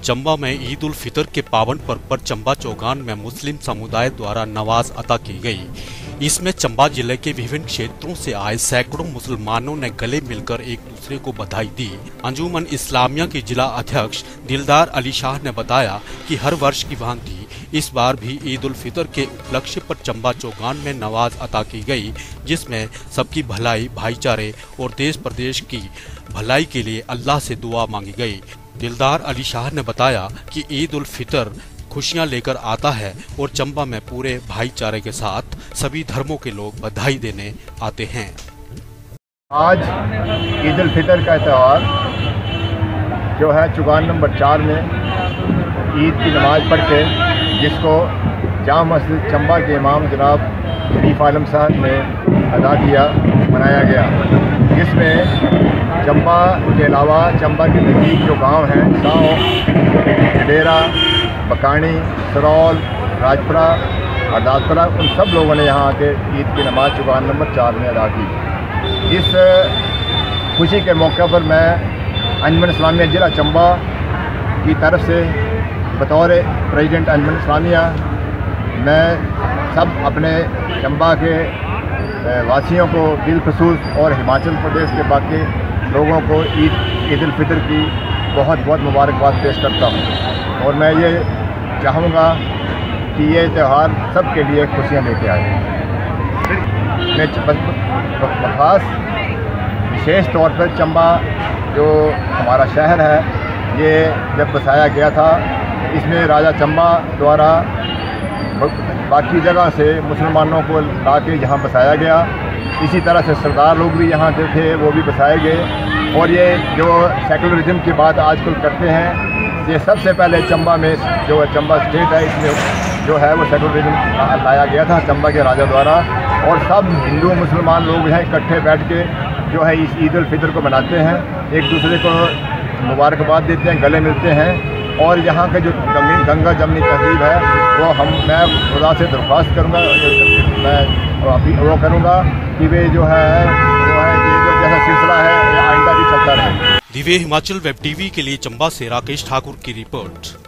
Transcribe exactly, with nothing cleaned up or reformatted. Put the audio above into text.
चंबा में ईद उल फितर के पावन पर्व पर चंबा चौगान में मुस्लिम समुदाय द्वारा नमाज अता की गई। इसमें चंबा जिले के विभिन्न क्षेत्रों से आए सैकड़ों मुसलमानों ने गले मिलकर एक दूसरे को बधाई दी। अंजुमन इस्लामिया के जिला अध्यक्ष दिलदार अली शाह ने बताया कि हर वर्ष की भांति इस बार भी ईद उल फितर के उपलक्ष्य पर चंबा चौगान में नमाज अता की गई, जिसमें सबकी भलाई, भाईचारे और देश प्रदेश की भलाई के लिए अल्लाह से दुआ मांगी गई। दिलदार अली शाह ने बताया कि ईद उल फितर खुशियां लेकर आता है और चंबा में पूरे भाईचारे के साथ सभी धर्मों के लोग बधाई देने आते हैं। आज ईद उल फितर का त्यौहार जो है चौगान नंबर चार में ईद की नमाज पढ़ के, जिसको जामा मस्जिद चंबा के इमाम जनाब शरीफ आलम साहब ने अदा किया, मनाया गया। जिसमें चंबा के अलावा चंबा के नज़दीक जो गांव हैं, गाँव डेरा, बकानी, सरौल, राजपुरा, अरदासपुरा, उन सब लोगों ने यहाँ आके ईद की नमाज चौगान नंबर चार में अदा की। इस खुशी के मौके पर मैं अंजुमन इस्लामिया जिला चंबा की तरफ से बतौर प्रेसिडेंट अंजुमन इस्लामिया मैं सब अपने चंबा के वासियों को बिलखुसूस और हिमाचल प्रदेश के बाकी लोगों को ईद ईद उल फितर की बहुत बहुत मुबारकबाद पेश करता हूँ। और मैं ये चाहूँगा कि ये त्यौहार सब के लिए खुशियाँ लेके आए। मैं ख़ास विशेष तौर पर चंबा जो हमारा शहर है, ये जब बसाया गया था, इसमें राजा चंबा द्वारा बाकी जगह से मुसलमानों को ला के यहाँ बसाया गया। इसी तरह से सरदार लोग भी यहाँ के थे, वो भी बसाए गए। और ये जो सेकुलरिज्म की बात आजकल करते हैं, ये सबसे पहले चंबा में जो चंबा स्टेट है, इसमें जो है वो सेकुलरिज्म लाया गया था चंबा के राजा द्वारा। और सब हिंदू मुसलमान लोग हैं इकट्ठे बैठ के जो है इस ईद उल फितर को मनाते हैं, एक दूसरे को मुबारकबाद देते हैं, गले मिलते हैं। और यहाँ के जो गंगा जमनी तहजीब है, वो हम मैं खुदा से दरख्वास्त करूँगा, मैं अभी वो करूँगा कि वे जो है वो है कि जो जैसा सिलसिला है आइंदा भी चलता रहे। दिव्य हिमाचल वेब टीवी के लिए चंबा से राकेश ठाकुर की रिपोर्ट।